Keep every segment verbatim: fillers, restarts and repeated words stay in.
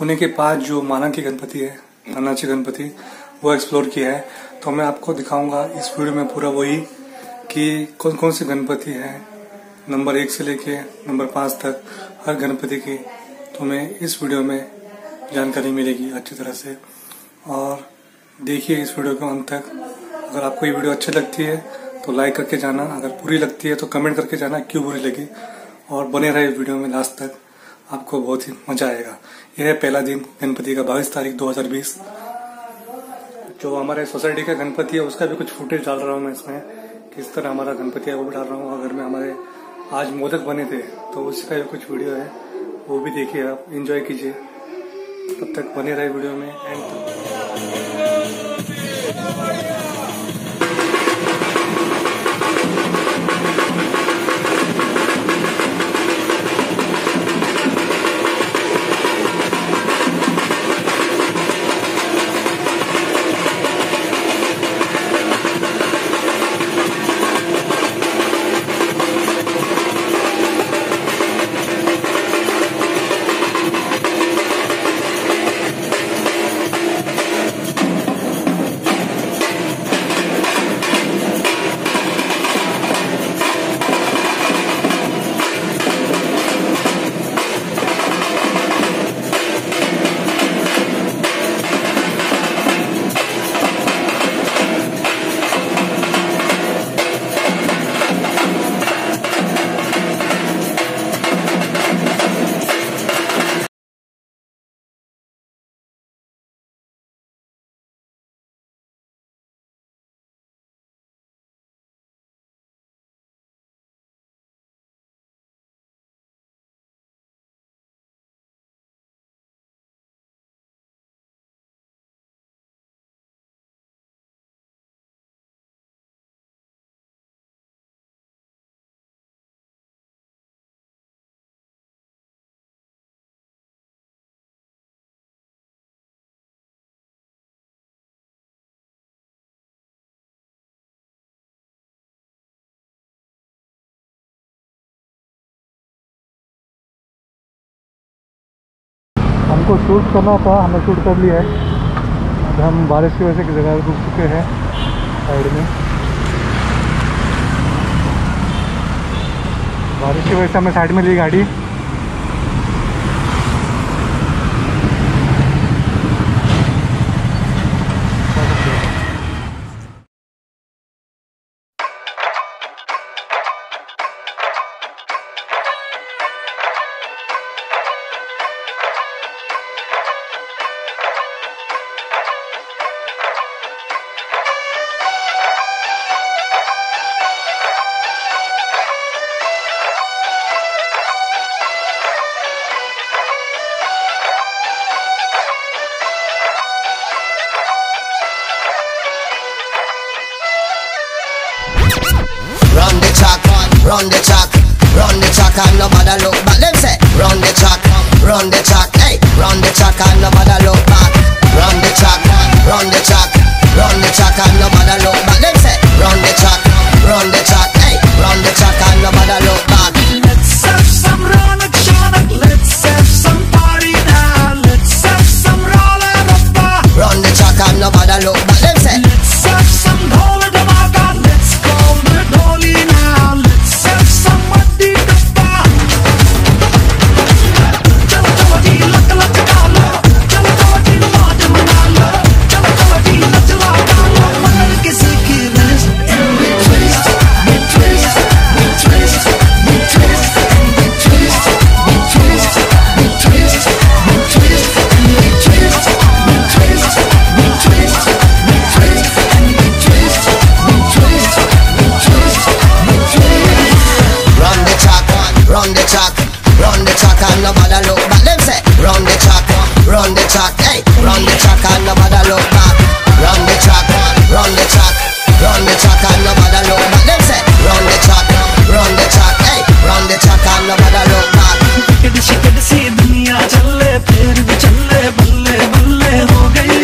पुणे के पास जो मानाची गणपति है, मनाचे गणपति, वो एक्सप्लोर किया है। तो मैं आपको दिखाऊंगा इस वीडियो में पूरा वही कि कौन कौन से गणपति हैं, नंबर एक से लेके नंबर पाँच तक हर गणपति की तुम्हें इस वीडियो में जानकारी मिलेगी अच्छी तरह से। और देखिए इस वीडियो को अंत तक। अगर आपको ये वीडियो अच्छी लगती है तो लाइक करके जाना, अगर बुरी लगती है तो कमेंट करके जाना क्यों बुरी लगी, और बने रहे वीडियो में लास्ट तक, आपको बहुत ही मजा आएगा। यह है पहला दिन गणपति का, बाईस तारीख दो हज़ार बीस। जो हमारे सोसाइटी का गणपति है उसका भी कुछ फुटेज डाल रहा हूँ मैं इसमें, किस तरह हमारा गणपति है वो भी डाल रहा हूँ। अगर में हमारे आज मोदक बने थे तो उसका भी कुछ वीडियो है, वो भी देखिए, आप एंजॉय कीजिए। तब तक बने रहे वीडियो में एंड तक। हमको शूट करना था, हमने शूट कर लिया है। अब हम बारिश की वजह से की जगह रुक चुके हैं साइड में। बारिश की वजह से हमने साइड में ली गाड़ी। Run the track, run the track and nobody look back. Them say, run the track, run the track, hey, run the track and nobody look back. Run the track, run the track, run the track and nobody look back. Them say, run the track, run the track, hey, run the track and nobody look back. Let's have some ronak shanak, let's have some party now. Let's have some roll and rappa. Run the track and nobody look back. Them say, let's have some dhol dhamaka, let's call the dholi now. Let's have some muddy kappa. Chalo chalo ji lak lak kaalo, chalo chalo ji maaj manalo, chalo chalo ji nach lagaalo. Mar kisi ki wrist and we twist, we twist, we twist, we twist, we twist, we twist, we twist, we twist, and we twist, we twist, we twist, we twist, and we twist, we twist, we twist, we twist. run the track, run the track, run the track and nobody look back. Them say, run the track, run the track, hey, run the track and nobody look back. Run the track, run the track, run the track and nobody look back. Them say, run the track, run the track, hey, run the track and nobody look back. शिकड़ शिकड़ सी दुनिया चले, फिर भी चले, बल्ले बल्ले हो गई।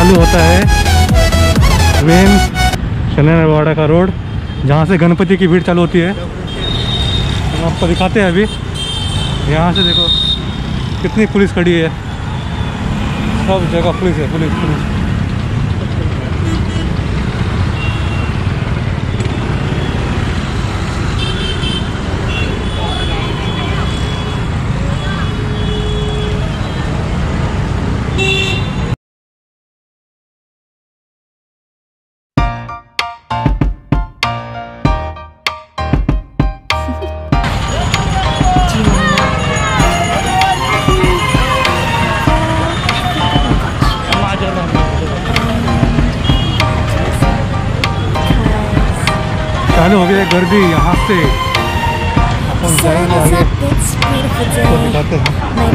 चालू होता है मेन शनिवाड़ा का रोड, जहाँ से गणपति की भीड़ चालू होती है। हम आपको दिखाते हैं अभी। यहाँ से देखो कितनी पुलिस खड़ी है, सब जगह पुलिस है, पुलिस पुलिस। चालू हो गया गर्दी यहाँ से। अपन जाएंगे आगे, तो दिखाते हैं।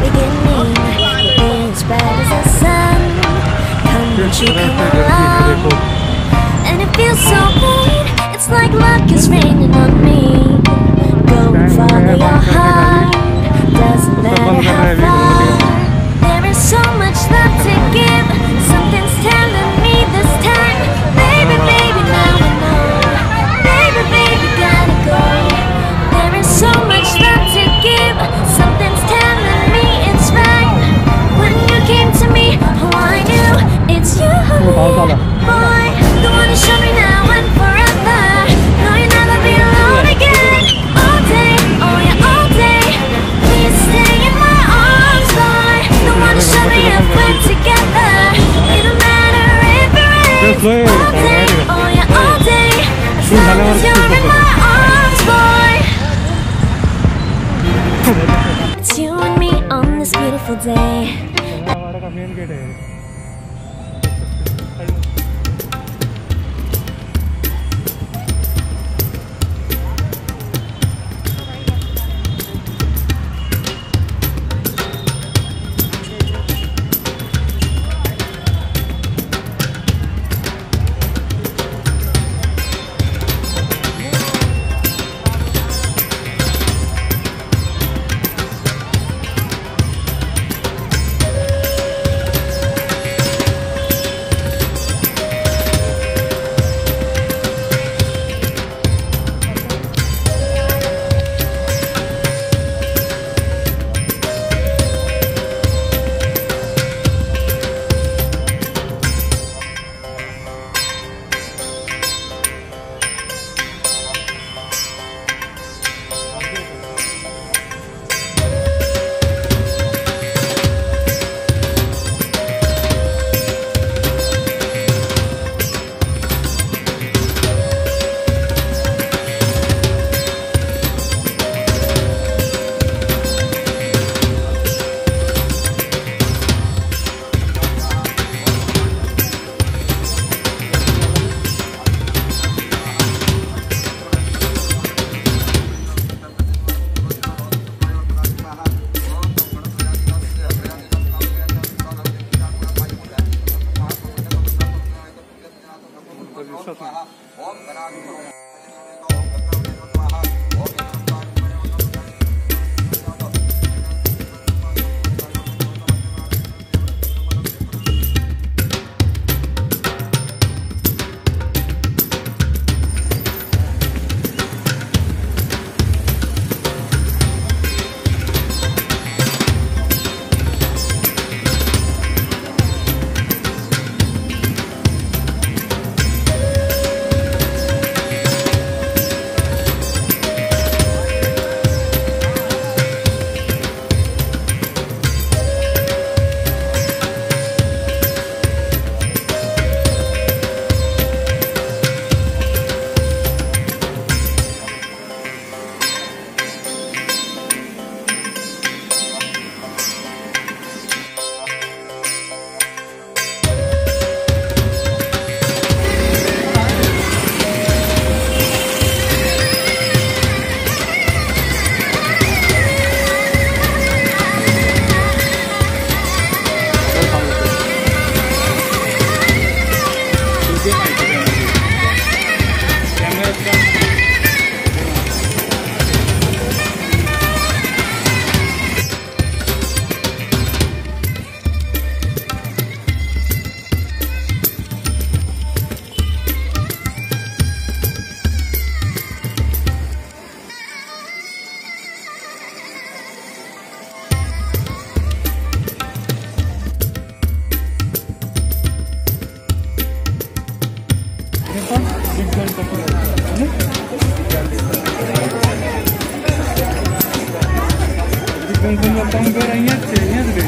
किस तरह से गर्दी है देखो। And it feels so good, it's like luck is raining on me. Go and follow your heart, doesn't matter how far. There is so much love to give, something's telling me this time. Baby, baby, now I know. Baby, baby, gotta go. There is so much love to give, something's telling me it's right. When you came to me, oh I knew it's you, boy. The one who showed me now and forever. No, you'll never be alone again. All day, oh yeah, all day. Please stay in my arms, boy. The one who showed me if we're together. It don't matter if it rains. All day, oh yeah, all day. As long as you're in my arms, boy. It's you and me on this beautiful day. Shaniwarwada का main gate है। kung panggaranya cenya deh.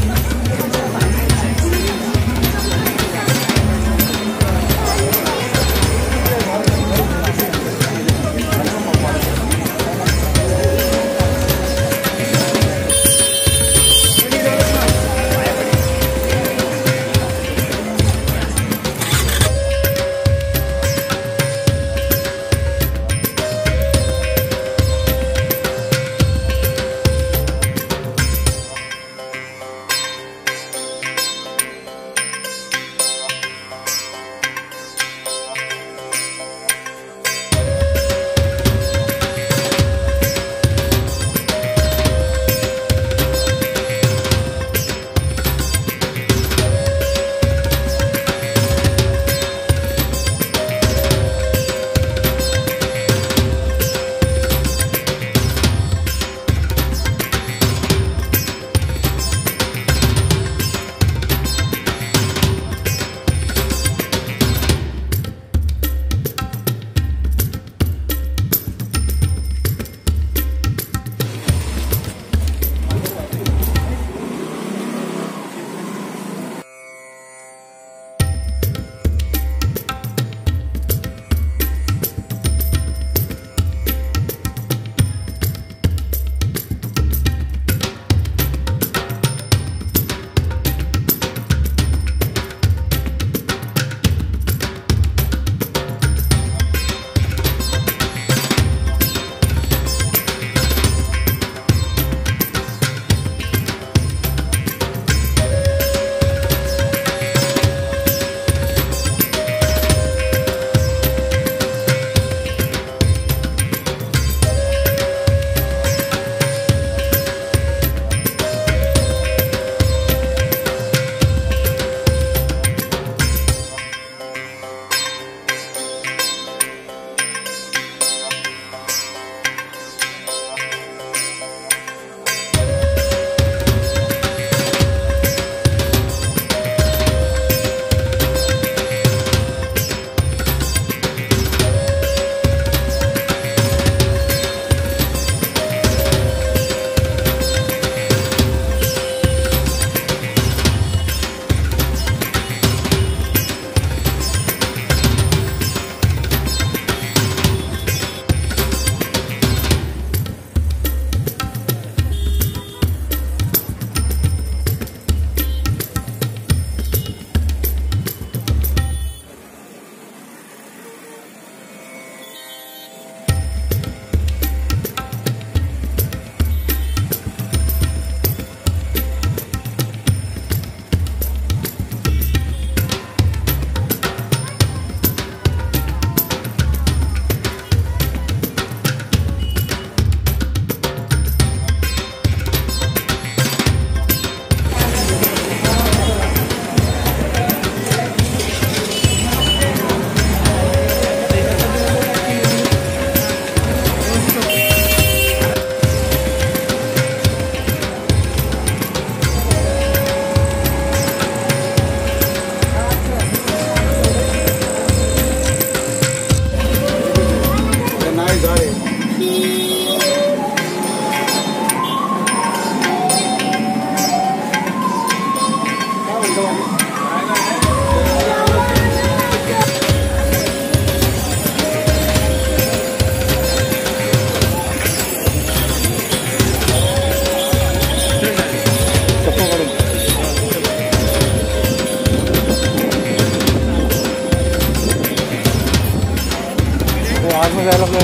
में जायला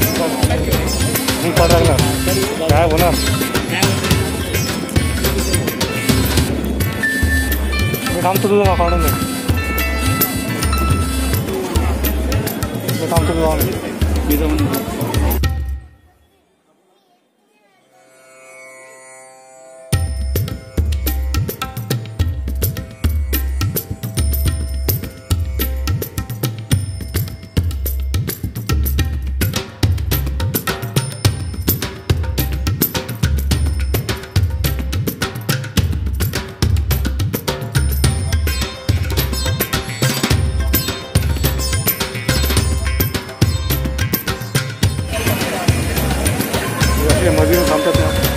पडायला काय होणार मी थांबतो तुझं काढून दे मी थांबतो तुझं मधी थांबतात ना.